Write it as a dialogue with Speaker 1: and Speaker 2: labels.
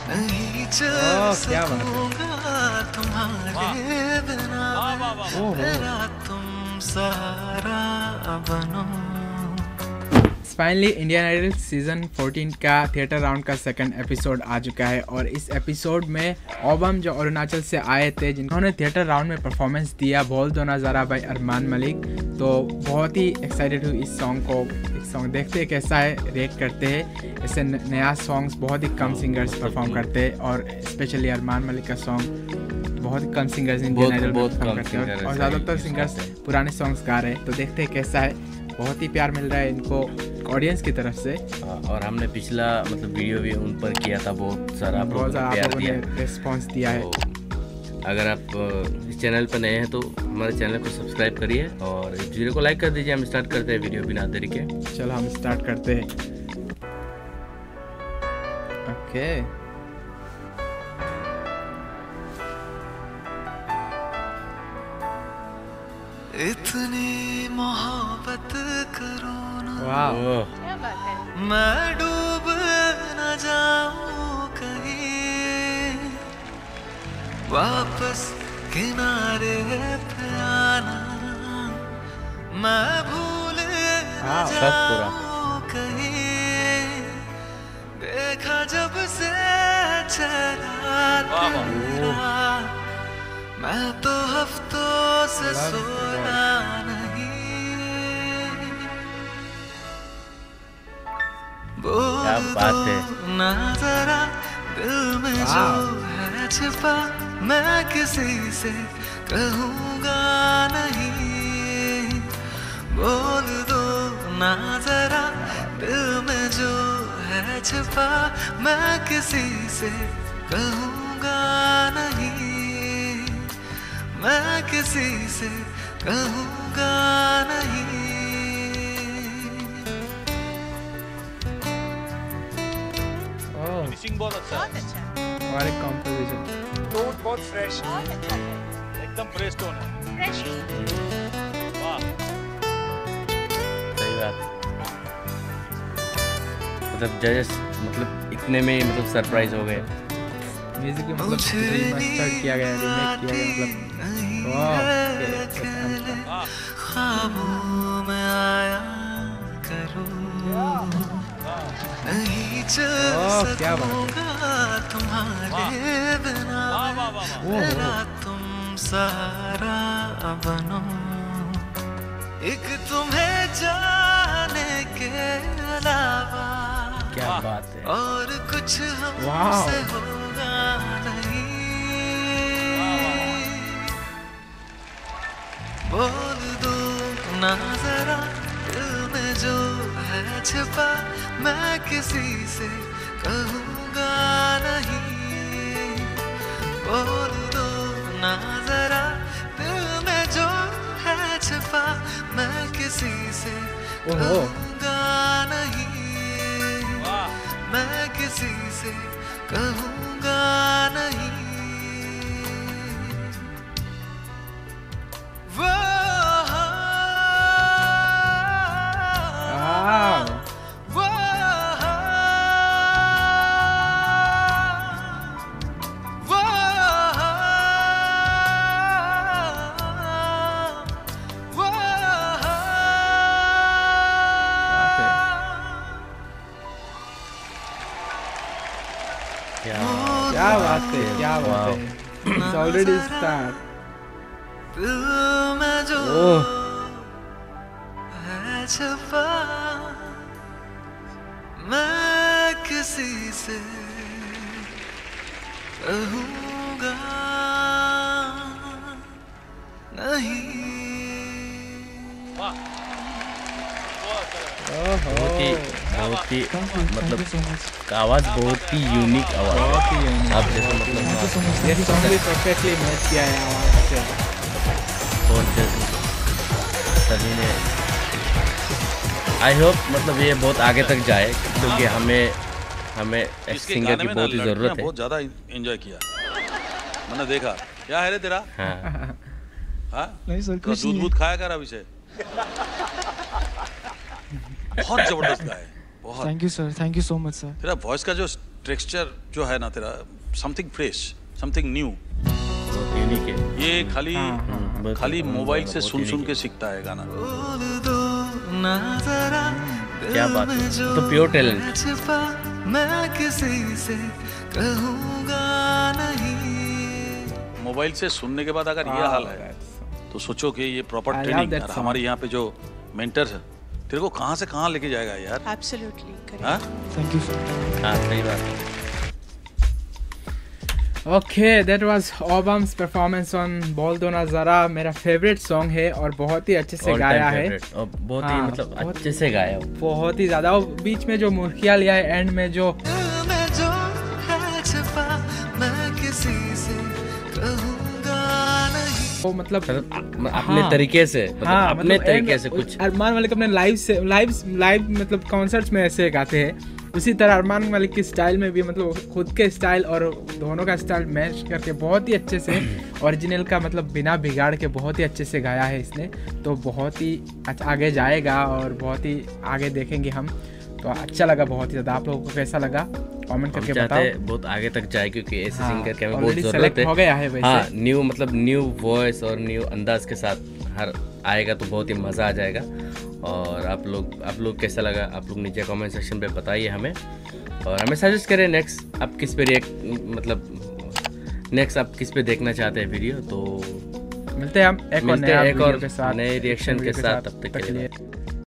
Speaker 1: नहीं चल सकूंगा तुम्हारे बिना, मेरा तुम सहारा बनो।
Speaker 2: फाइनली इंडियन आइडल सीजन 14 का थिएटर राउंड का सेकंड एपिसोड आ चुका है और इस एपिसोड में ओबम जो अरुणाचल से आए थे जिन्होंने थिएटर राउंड में परफॉर्मेंस दिया बोल दो नज़ारा बाय अरमान मलिक, तो बहुत ही एक्साइटेड हूँ इस सॉन्ग को। इस सॉन्ग देखते हैं कैसा है, रेट करते हैं। ऐसे नया सॉन्ग्स बहुत ही कम सिंगर्स परफॉर्म करते हैं और स्पेशली अरमान मलिक का सॉन्ग बहुत ही कम सिंगर्स इंडियन आइडल में परफॉर्म करते हैं और ज़्यादातर सिंगर्स पुराने सॉन्ग्स गा रहे हैं। तो देखते हैं कैसा है, बहुत ही प्यार मिल रहा है इनको ऑडियंस की तरफ से।
Speaker 3: और हमने पिछला वीडियो भी उन पर किया था, बहुत सारा आप लोगों ने
Speaker 2: रिस्पॉन्स दिया है।
Speaker 3: तो अगर आप इस चैनल पर नए हैं तो हमारे चैनल को सब्सक्राइब करिए और इस वीडियो को लाइक कर दीजिए। हम स्टार्ट करते हैं वीडियो बिना देरी के।
Speaker 2: चलो हम स्टार्ट करते हैं। ओके
Speaker 1: इतनी मोहब्बत करो ना,
Speaker 2: क्या
Speaker 4: बात है,
Speaker 1: मैं डूब न जाऊं कहीं, वापस किनारे पे आना, मैं भूल न जाऊं कहीं, देखा जब से चेहरा तेरा, मैं तो हफ्तों से सोया नहीं, बोल दो ना जरा दिल में जो है छिपा, मैं किसी से कहूँगा नहीं, बोल दो ना जरा दिल में जो है छिपा, मैं किसी से कहूँगा नहीं, मैं किसी से कहूँगा नहीं।
Speaker 5: फिनिशिंग बहुत अच्छा है,
Speaker 2: हमारे कंपोजिशन
Speaker 5: टोन बहुत फ्रेश है,
Speaker 4: बहुत अच्छा है,
Speaker 5: एकदम फ्रेश टोन है,
Speaker 4: फ्रेश।
Speaker 5: वाह
Speaker 3: सही बात। जजेस इतने में सरप्राइज हो गए।
Speaker 2: म्यूजिक की रीमास्टर किया गया, रीमेक किया गया,
Speaker 1: ख्वाबों में आया करो, नहीं चल सकूंगा तुम्हारे बिना, मेरा तुम सहारा बनो, एक तुम्हें जाने के अलावा
Speaker 3: क्या बात है,
Speaker 1: और कुछ हमसे होगा नहीं, बोल दो ना जरा दिल में जो है छिपा, मैं किसी से कहूँगा नहीं, बोल दो ना जरा दिल में जो है छिपा, मैं किसी से कहूँगा नहीं, मैं किसी से कहूँगा नहीं, वो
Speaker 2: क्या बात है, क्या बात है। It's already start.
Speaker 1: दिल में जो है छुपा, मैं किसी से कहूँगा नहीं।
Speaker 3: बहुत ही आवाज बहुत ही यूनिक आवाज, आप देखो
Speaker 2: ये सॉन्ग भी परफेक्टली मैच किया है आवाज से,
Speaker 3: और सभी ने आई होप ये बहुत आगे तक जाए, क्योंकि हमें एक सिंगर की बहुत ही जरूरत है।
Speaker 5: बहुत ज्यादा एंजॉय किया, मैंने देखा। क्या है रे तेरा? हाँ
Speaker 6: नहीं सर, कुछ
Speaker 5: दूध खाया कर अभिषेक, बहुत जबरदस्त गाए, बहुत।
Speaker 6: Thank you sir, thank you so much sir.
Speaker 5: तेरा वॉइस का जो टेक्सचर जो है ना तेरा, समथिंग फ्रेश, समथिंग न्यू।
Speaker 3: बहुत यूनिक है
Speaker 5: ये खाली खाली मोबाइल से
Speaker 3: बहुत
Speaker 5: सुन
Speaker 3: unique
Speaker 5: के सीखता है गाना।
Speaker 1: बोल दो ना जरा,
Speaker 3: क्या बात है, तो प्योर टैलेंट।
Speaker 1: छिपा मैं किसी से कहूँगा नहीं।
Speaker 5: मोबाइल से सुनने के बाद अगर ये हाल है तो सोचो कि ये proper
Speaker 2: I love
Speaker 5: training
Speaker 2: that
Speaker 5: यार,
Speaker 2: song.
Speaker 5: हमारे यहाँ पे जो मेंटर है तेरे को कहाँ से कहाँ लेके जाएगा यार।
Speaker 4: Absolutely correct.
Speaker 5: हाँ?
Speaker 3: हाँ सही बात है।
Speaker 2: Okay, that was Obam's performance on बोल दो ना जरा, मेरा फेवरेट सॉन्ग है और बहुत ही अच्छे से
Speaker 3: All
Speaker 2: गाया
Speaker 3: time
Speaker 2: है।
Speaker 3: favorite, और बहुत ही
Speaker 2: हाँ,
Speaker 3: मतलब
Speaker 2: बहुत-
Speaker 3: अच्छे से गाया वो।
Speaker 2: बहुत ही ज्यादा, और बीच में जो मुर्खिया लिया है एंड में जो
Speaker 1: दिल में जो है छिपा मैं किसी से कहूँगा नहीं।
Speaker 2: वो मतलब
Speaker 3: अपने
Speaker 2: हाँ।
Speaker 3: तरीके से, मतलब अपने
Speaker 2: मतलब
Speaker 3: तरीके
Speaker 2: end
Speaker 3: से कुछ।
Speaker 2: अरमान मलिक अपने लाइव मतलब कॉन्सर्ट्स में ऐसे गाते हैं, उसी तरह अरमान मलिक की स्टाइल में भी मतलब खुद के स्टाइल और दोनों का स्टाइल मैच करके बहुत ही अच्छे से ओरिजिनल का मतलब बिना बिगाड़ के बहुत ही अच्छे से गाया है इसने। तो बहुत ही आगे जाएगा और बहुत ही आगे देखेंगे हम। तो अच्छा लगा बहुत ही ज़्यादा। आप लोगों को कैसा लगा कमेंट
Speaker 3: हम
Speaker 2: करके
Speaker 3: चाहते
Speaker 2: बताओ।
Speaker 3: हैं बहुत आगे तक जाए, क्योंकि ऐसे
Speaker 2: हाँ,
Speaker 3: सिंगर की हमें बहुत
Speaker 2: already
Speaker 3: जरूरत
Speaker 2: select
Speaker 3: है।
Speaker 2: हो गया है वैसे।
Speaker 3: हाँ, न्यू मतलब न्यू वॉइस और न्यू अंदाज के साथ हर आएगा तो बहुत ही मज़ा आ जाएगा। और आप लोग कैसा लगा, आप लोग नीचे कमेंट सेक्शन पे बताइए हमें, और हमें सजेस्ट करें नेक्स्ट आप किस पे नेक्स्ट आप किस पे देखना चाहते हैं वीडियो। तो
Speaker 2: मिलते हैं हम एक और
Speaker 3: मिलते हैं
Speaker 2: नया
Speaker 3: एक और
Speaker 2: वीडियो के साथ,
Speaker 3: नए रिएक्शन के
Speaker 2: वीडियो
Speaker 3: साथ। तब तक के लिए
Speaker 2: लिए